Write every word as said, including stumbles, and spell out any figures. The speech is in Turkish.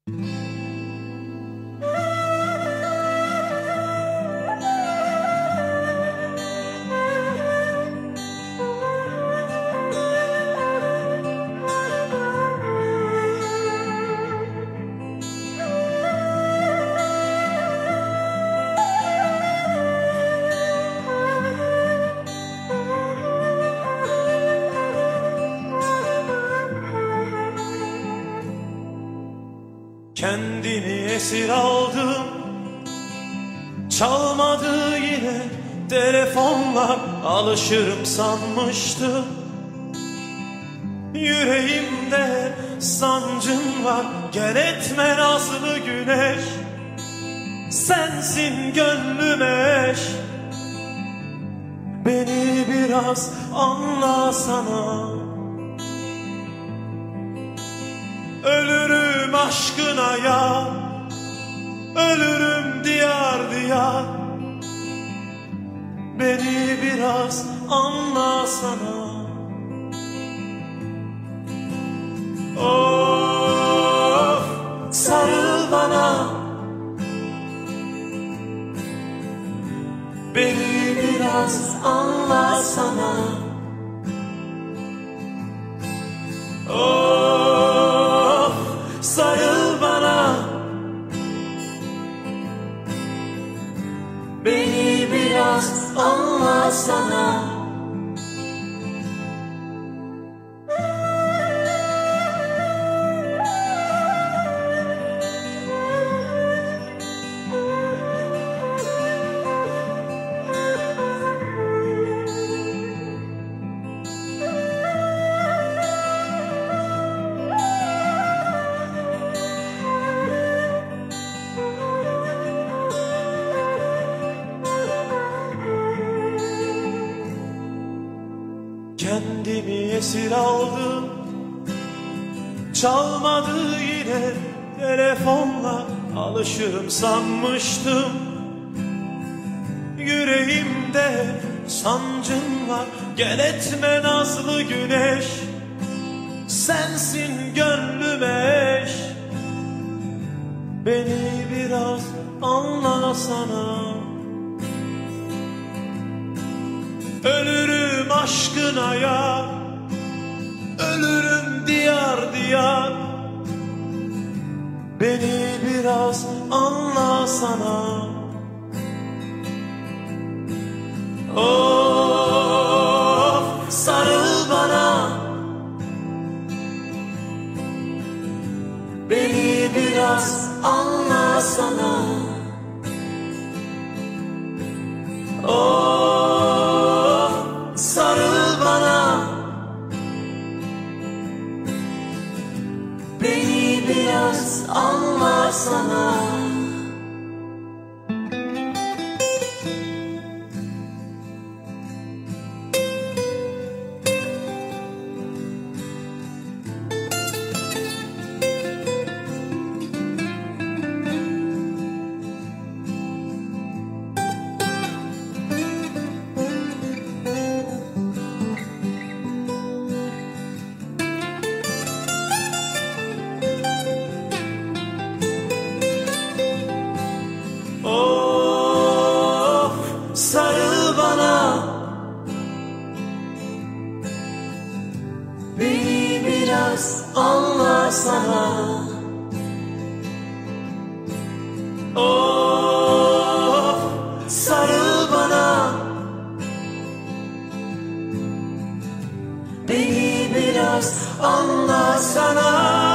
Kendini esir aldım, çalmadı yine telefonlar, alışırım sanmıştım. Yüreğimde sancın var, gel etme nazlı güneş. Sensin gönlüme eş, beni biraz anlasana. Ölürüm aşkına ya, ölürüm diyar diyar. Beni biraz anlasana. Of, sarıl bana, beni biraz anlasana. Of, sarıl bana, beni biraz anlasana. Kendimi esir aldım, çalmadı yine telefonla, alışırım sanmıştım. Yüreğimde sancın var, gel etme nazlı güneş. Sensin gönlüme eş, beni biraz anlasana. Ölürüm aşkına ya, ölürüm diyar diyar. Beni biraz anlasana. Of, sarıl bana, beni biraz anlasana. Of, sarıl bana, beni biraz anlasana. Of, sarıl bana, beni biraz anlasana. Of, sarıl bana, beni biraz anlasana.